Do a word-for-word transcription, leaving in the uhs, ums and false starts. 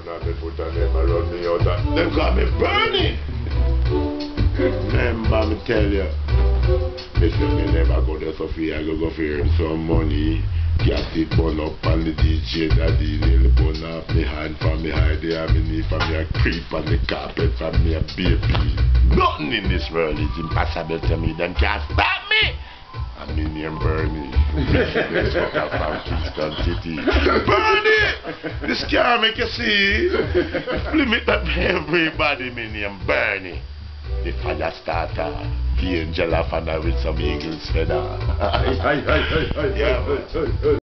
on me foot and them a run me out and them call me Bernie. Remember me tell you, me say me never go there so free, I go go for earn some money. Get it burn up on the D J daddy, nearly burn off me hand from me hide there, me knee from me a creep on the carpet from me a baby. Nothing in this world is impossible to me, them can't stop me. I'm in name Bernie. This fucker from Kingston City. Bernie! This car make you see. Limit up everybody, me name Bernie. The fire starter. The angel of honor with some eagle's feather. Yeah, man.